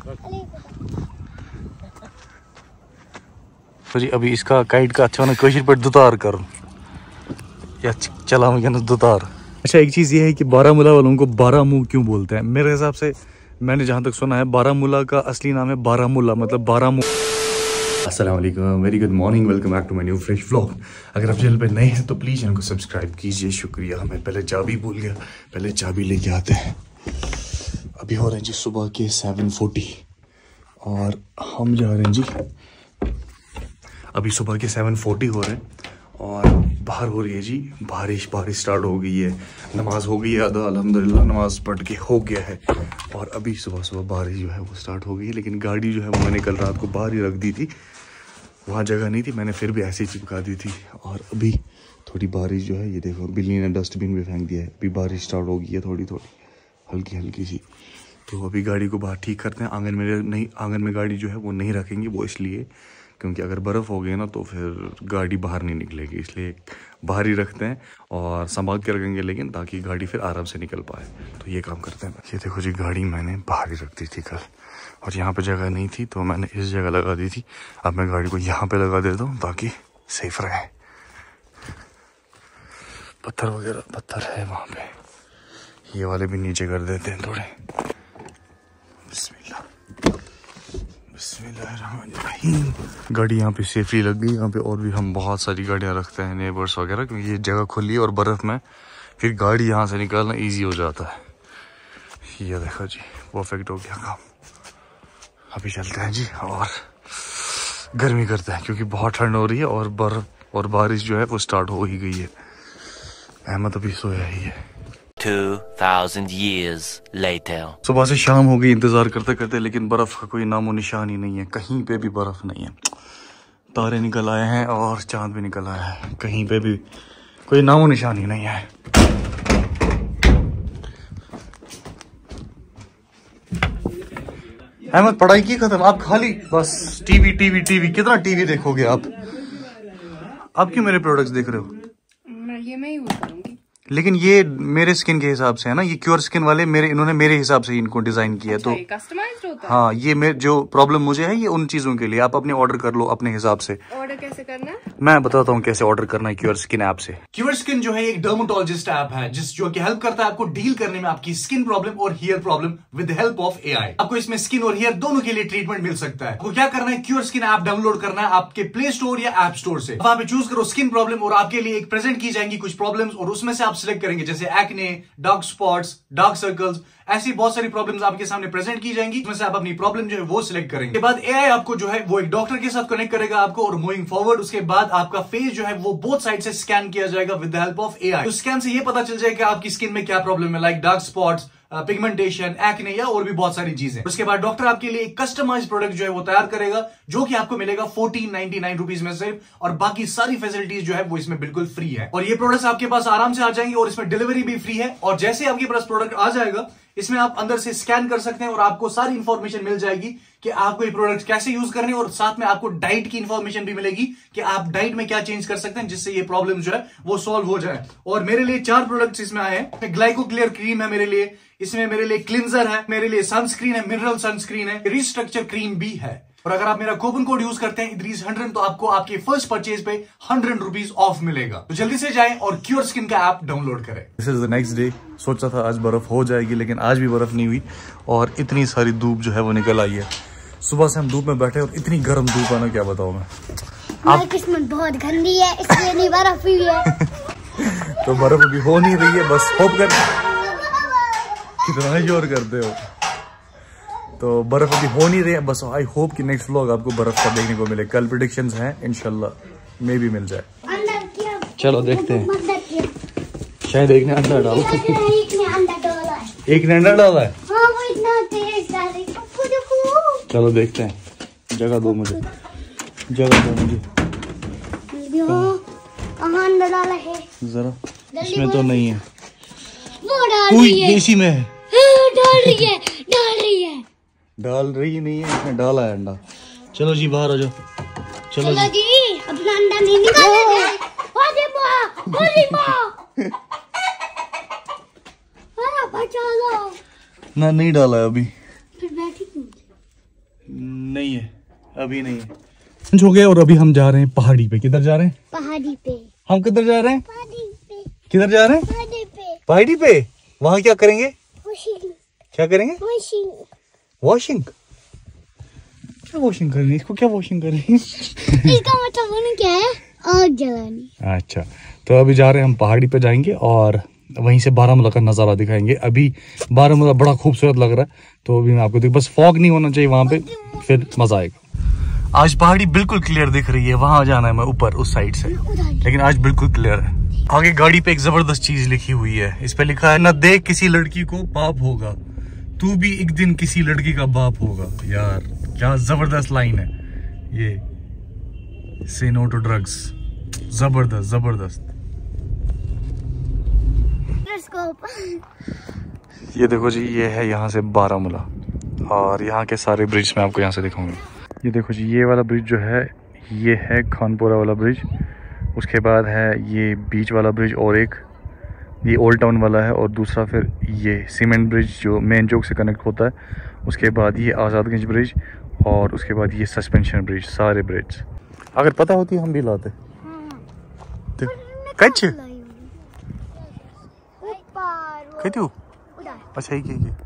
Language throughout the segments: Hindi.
तो जी अभी इसका काइट का अच्छा ना कशिर पे दुतार कर या चला दुतार। अच्छा एक चीज़ ये है कि बारामूला वालों को बारामू क्यों बोलते हैं? मेरे हिसाब से मैंने जहाँ तक सुना है बारामूला का असली नाम है बारामूला, मतलब बारामू। अस्सलाम वालेकुम, very good morning, welcome back to my new fresh vlog. अगर आप चैनल पे नए हैं तो प्लीज़ चैनल को सब्सक्राइब कीजिए, शुक्रिया। मैं पहले चाबी भूल गया, पहले चाबी लेके आते हैं। अभी हो रहे हैं जी सुबह के 7:40 और हम जा रहे हैं जी, अभी सुबह के 7:40 हो रहे हैं और बाहर हो रही है जी बारिश स्टार्ट हो गई है। नमाज हो गई है अदा, अल्हम्दुलिल्लाह नमाज पढ़ के हो गया है। और अभी सुबह बारिश जो है वो स्टार्ट हो गई है, लेकिन गाड़ी जो है वो मैंने कल रात को बाहर ही रख दी थी, वहाँ जगह नहीं थी, मैंने फिर भी ऐसे ही चिपका दी थी। और अभी थोड़ी बारिश जो है, ये देखो बिल्ली ने डस्टबिन में फेंक दिया है। अभी बारिश स्टार्ट हो गई है थोड़ी हल्की सी। तो अभी गाड़ी को बाहर ठीक करते हैं। आंगन में गाड़ी जो है वो नहीं रखेंगे, वो इसलिए क्योंकि अगर बर्फ़ हो गई ना तो फिर गाड़ी बाहर नहीं निकलेगी, इसलिए बाहर ही रखते हैं और संभाल के रखेंगे, लेकिन ताकि गाड़ी फिर आराम से निकल पाए। तो ये काम करते हैं। ये देखो जी गाड़ी मैंने बाहर ही रख दी थी कल, और यहाँ पे जगह नहीं थी तो मैंने इस जगह लगा दी थी। अब मैं गाड़ी को यहाँ पे लगा देता हूँ ताकि सेफ रहे। पत्थर है वहाँ पे, ये वाले भी नीचे कर देते हैं थोड़े। बिस्मिल्लाहिर्रहमानिर्रहीम। गाड़ी यहाँ पे सेफली लग गई। यहाँ पे और भी हम बहुत सारी गाड़ियाँ रखते हैं, नेबर्स वगैरह, क्योंकि ये जगह खुली है और बर्फ़ में फिर गाड़ी यहाँ से निकालना इजी हो जाता है। ये देखो जी परफेक्ट हो गया काम। अभी चलते हैं जी और गर्मी करते हैं, क्योंकि बहुत ठंड हो रही है और बर्फ़ और बारिश जो है वो स्टार्ट हो ही गई है। अहमद अभी सोया ही है। 2000 years later. सुबह से शाम हो गई इंतजार करते करते, लेकिन बर्फ का कोई नामो निशान ही नहीं है, कहीं पे भी बर्फ नहीं है। तारे निकल आए हैं और चांद भी निकल आया है, कहीं पे भी कोई नामो निशान ही नहीं है। अहमद पढ़ाई की खत्म, आप खाली बस टीवी। कितना टीवी देखोगे आप क्यों मेरे प्रोडक्ट्स देख रहे हो? ये मैं यूज करूंगी, लेकिन ये मेरे स्किन के हिसाब से है ना, ये क्योर स्किन वाले इन्होंने मेरे हिसाब से इनको डिजाइन किया है। अच्छा, तो ये कस्टमाइज्ड होता है? हाँ, ये जो प्रॉब्लम मुझे है ये उन चीजों के लिए आप अपने ऑर्डर कर लो अपने हिसाब से। ऑर्डर कैसे करना है? मैं बताता हूँ कैसे ऑर्डर करना है क्योर स्किन ऐप से। क्योर स्किन जो है एक डर्मेटोलॉजिस्ट ऐप है जो कि हेल्प करता है आपको डील करने में आपकी स्किन प्रॉब्लम और hair problem with help of AI. आपको इसमें स्किन और हेयर दोनों के लिए ट्रीटमेंट मिल सकता है। आपको क्या करना है, क्योर स्किन ऐप डाउनलोड करना है आपके प्ले स्टोर या ऐप स्टोर से। वहां पे चूज करो स्किन प्रॉब्लम और आपके लिए एक प्रेजेंट की जाएंगी कुछ प्रॉब्लम्स, और उसमें से आप सिलेक्ट करेंगे, जैसे acne, dark spots, dark circles, ऐसी बहुत सारी प्रॉब्लम्स आपके सामने प्रेजेंट की जाएंगी। उसमें से आप अपनी प्रॉब्लम जो है वो सिलेक्ट करेंगे। उसके बाद एआई आपको जो है वो एक डॉक्टर के साथ कनेक्ट करेगा आपको, और मूविंग फॉरवर्ड उसके बाद आपका फेस जो है वो बोथ साइड से स्कैन किया जाएगा with the help of AI. तो स्कैन से ये पता चल जाएगा आपकी स्किन में क्या प्रॉब्लम है, like dark spots, pigmentation, acne या और भी बहुत सारी चीजें। उसके बाद डॉक्टर आपके लिए एक कस्टमाइज्ड प्रोडक्ट जो है वो तैयार करेगा, जो कि आपको मिलेगा 1499 रुपीज में सिर्फ, और बाकी सारी फैसिलिटीज जो है वो इसमें बिल्कुल फ्री है। और ये प्रोडक्ट्स आपके पास आराम से आ जाएंगे और इसमें डिलीवरी भी फ्री है। और जैसे आपके पास प्रोडक्ट आ जाएगा, इसमें आप अंदर से स्कैन कर सकते हैं और आपको सारी इंफॉर्मेशन मिल जाएगी कि आपको ये प्रोडक्ट कैसे यूज करने, और साथ में आपको डाइट की इंफॉर्मेशन भी मिलेगी कि आप डाइट में क्या चेंज कर सकते हैं जिससे ये प्रॉब्लम जो है वो सॉल्व हो जाए। और मेरे लिए 4 प्रोडक्ट्स इसमें आए हैं। ग्लाइको क्लियर क्रीम है मेरे लिए, इसमें मेरे लिए क्लिंजर है, मेरे लिए सनस्क्रीन है, मिनरल सनस्क्रीन है, रिस्ट्रक्चर क्रीम भी है। और अगर आप मेरा कूपन कोड यूज करते हैं इद्रीस100 तो आपको आपके फर्स्ट परचेज पे 100 रुपीज ऑफ मिलेगा। तो जल्दी से जाएं और क्योर स्किन का ऐप डाउनलोड करें। This is the next day. सोचा था आज बर्फ हो जाएगी, लेकिन आज भी बर्फ नहीं हुई और इतनी सारी धूप जो है वो निकल आई है। सुबह से हम धूप में बैठे और इतनी गर्म धूप है ना, क्या बताऊं मैं। हमारी किस्मत बहुत गंदी है, इसलिए नहीं बर्फ हुई है। तो बर्फ अभी हो नहीं रही है, बस होप कर। कितना जोर करते हो। तो बर्फ अभी हो नहीं रही है, बस आई होप कि नेक्स्ट व्लॉग आपको बर्फ का देखने को मिले। कल प्रेडिक्शंस हैं, इंशाल्लाह मे भी मिल जाए। चलो देखते हैं, शायद एक ने अंडा डाला। एक ने अंडा डाला है। चलो देखते हैं। जगह दो मुझे। कहाँ अंडा डाला है? जरा इसमें तो नहीं है, वो डाल रही है। इसी में है। डाल रही है। डाल रही नहीं है, इसमें डाला है अंडा। चलो जी बाहर आ जाओ। चलो जी अपना अंडा नहीं निकालेंगे। ना नहीं डाला है अभी। फिर बैठी क्यों? नहीं है, अभी नहीं है। लंच हो गया और अभी हम जा रहे हैं पहाड़ी पे। किधर जा रहे हैं? पहाड़ी पे। हम किधर जा रहे हैं? पहाड़ी पे। किधर जा रहे हैं? पहाड़ी पे। पहाड़ी पे। वहाँ क्या करेंगे? वॉशिंग। क्या करेंगे? वॉशिंग। वॉशिंग? क्या वॉशिंग करनी? इसको क्या वॉशिंग करनी? इसका मतलब वो क्या है? आग जलानी। अच्छा, तो अभी जा रहे हैं हम पहाड़ी पे, जाएंगे और वहीं से बारामूला का नज़ारा दिखाएंगे। अभी बारामूला बड़ा खूबसूरत लग रहा है, तो अभी मैं आपको बस फॉग नहीं होना चाहिए वहाँ पे, फिर मजा आएगा। आज पहाड़ी बिल्कुल क्लियर दिख रही है, वहां जाना है मैं ऊपर उस साइड से, लेकिन आज बिल्कुल क्लियर है। आगे गाड़ी पे एक जबरदस्त चीज लिखी हुई है, इस पे लिखा है ना देख किसी लड़की को पाप होगा, तू भी एक दिन किसी लड़की का बाप होगा। यार क्या जबरदस्त लाइन है ये, से नो टू ड्रग्स। जबरदस्त जबरदस्त। ये देखो जी, ये है यहाँ से बारामूला और यहाँ के सारे ब्रिज मैं आपको यहाँ से दिखाऊंगा। ये देखो जी, ये वाला ब्रिज जो है ये है खानपुरा वाला ब्रिज, उसके बाद है ये बीच वाला ब्रिज, और एक ये ओल्ड टाउन वाला है, और दूसरा फिर ये सीमेंट ब्रिज जो मेन चौक से कनेक्ट होता है, उसके बाद ये आज़ादगंज ब्रिज, और उसके बाद ये सस्पेंशन ब्रिज। सारे ब्रिज अगर पता होती हम भी लाते। कच्छ अच्छा, ये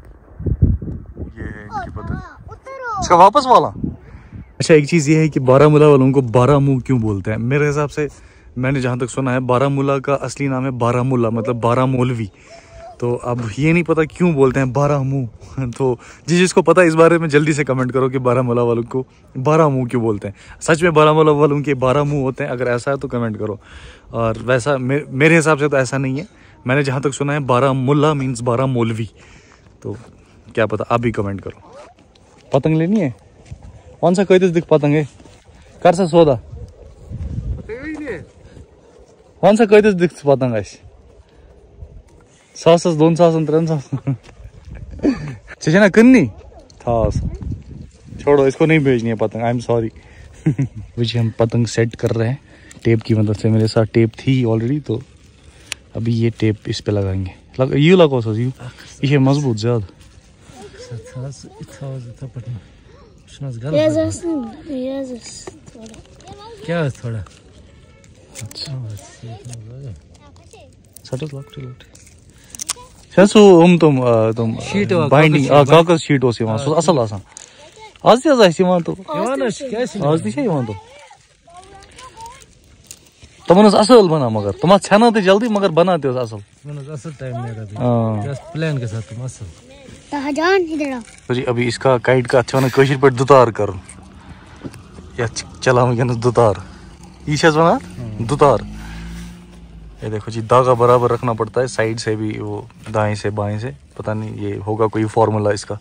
है इनकी पता, इसका वापस वाला। अच्छा, एक चीज़ ये है कि बारामूला वालों को बारामू क्यों बोलते हैं? मेरे हिसाब से मैंने जहाँ तक सुना है बारामूला का असली नाम है बारामूला, मतलब बारह मौलवी। तो अब ये नहीं पता क्यों बोलते हैं बारामू। तो जिसको पता है इस बारे में जल्दी से कमेंट करो कि बारामूला वालों को बारामू क्यों बोलते हैं। सच में बारामूला वालों के 12 मुँह होते हैं? अगर ऐसा है तो कमेंट करो। और वैसा मेरे हिसाब से तो ऐसा नहीं है, मैंने जहाँ तक सुना है बारामूला मीन्स 12 मौलवी। तो क्या पता, आप भी कमेंट करो। पतंग लेनी है? कौन सा कहते दिख पतंग है? कर सा सौदा कौन सा कहते दिख पतंग है? 100 200 300 चाहिए ना कन्नी था। छोड़ो, इसको नहीं भेजनी है पतंग, आई एम सॉरी। हम पतंग सेट कर रहे हैं टेप की मदद से। मेरे साथ टेप थी ऑलरेडी, तो अभी ये टेप इस पे लगाएंगे। यू लगाओ सर, यू ये मजबूत ज्यादा। क्या है थोड़ा? तुम बाइंडिंग कागज शीट ओस असल आसान आज तो आज तो तुम असल बना, मगर तुम छना तो जल्दी, मगर बनाते हो असल टाइम प्लान के साथ तुम असल। इधर जी अभी इसका काइट का अच्छा वन कशीर पे दुतार कर या चला दुतार ये वन दुतार। ये देखो जी, धागा बराबर रखना पड़ता है, साइड से भी वो दाएं से बाएं से, पता नहीं ये होगा कोई फॉर्मूला इसका।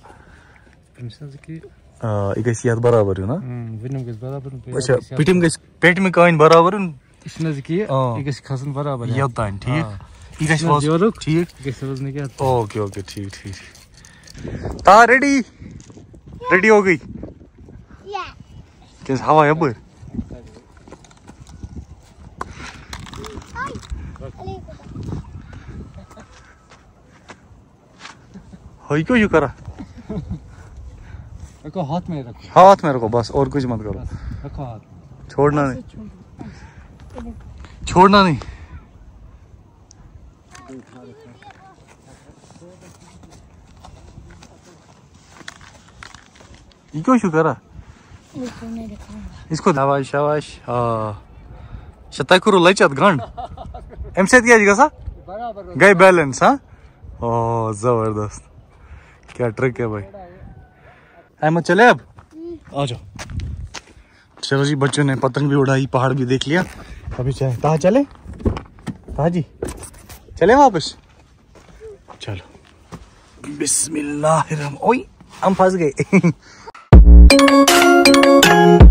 एक बराबर है ना? अच्छा, पेट में काइन बराबर बराबर ठीक। ओके ओके ठीक ठीक। ता रेडी रेडी हो गई? कैसे हवा है बर? क्यों यू करा? रखो हाथ में, रखो हाथ में रखो बस, और कुछ मत करो। रखो हाथ, छोड़ना नहीं, छोड़ना नहीं। ये क्यों शू करा? इसको शाबाश शाबाश। शता करो लचत गंड अम सा गई बैलेंस। हाँ ओ जबरदस्त, क्या ट्रिक है भाई। अहमद चले अब आ जाओ। चलो जी, बच्चों ने पतंग भी उड़ाई, पहाड़ भी देख लिया। अभी कहाँ चले? कहाँ जी चले वापस? चलो बिस्मिल्लाह। ओए हम फंस गए।